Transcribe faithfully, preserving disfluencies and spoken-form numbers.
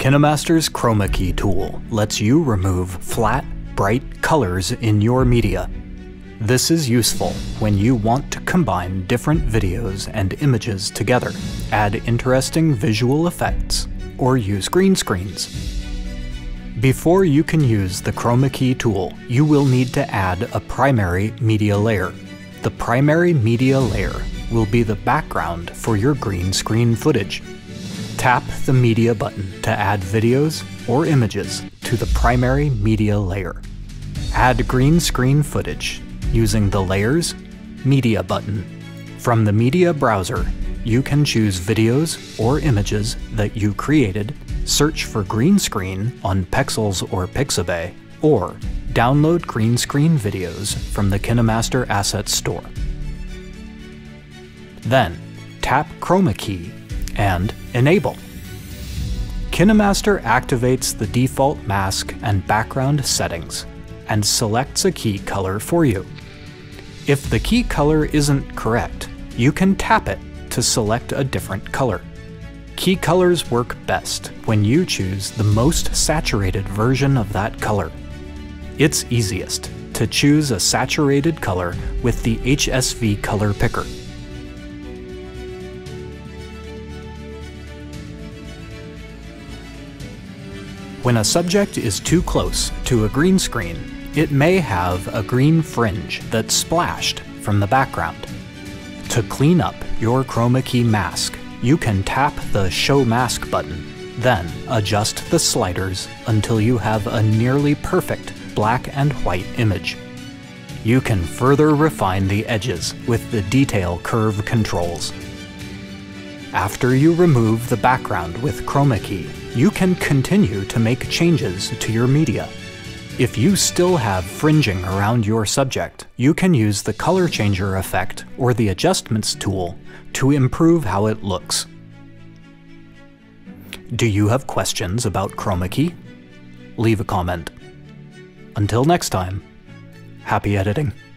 KineMaster's Chroma Key tool lets you remove flat, bright colors in your media. This is useful when you want to combine different videos and images together, add interesting visual effects, or use green screens. Before you can use the Chroma Key tool, you will need to add a primary media layer. The primary media layer will be the background for your green screen footage. Tap the Media button to add videos or images to the primary media layer. Add green screen footage using the Layers Media button. From the Media browser, you can choose videos or images that you created, search for green screen on Pexels or Pixabay, or download green screen videos from the KineMaster Assets store. Then, tap Chroma Key and Enable. KineMaster activates the default mask and background settings and selects a key color for you. If the key color isn't correct, you can tap it to select a different color. Key colors work best when you choose the most saturated version of that color. It's easiest to choose a saturated color with the H S V color picker. When a subject is too close to a green screen, it may have a green fringe that's splashed from the background. To clean up your Chroma Key mask, you can tap the Show Mask button, then adjust the sliders until you have a nearly perfect black and white image. You can further refine the edges with the Detail Curve controls. After you remove the background with Chroma Key, you can continue to make changes to your media. If you still have fringing around your subject, you can use the color changer effect or the adjustments tool to improve how it looks. Do you have questions about Chroma Key? Leave a comment. Until next time, happy editing.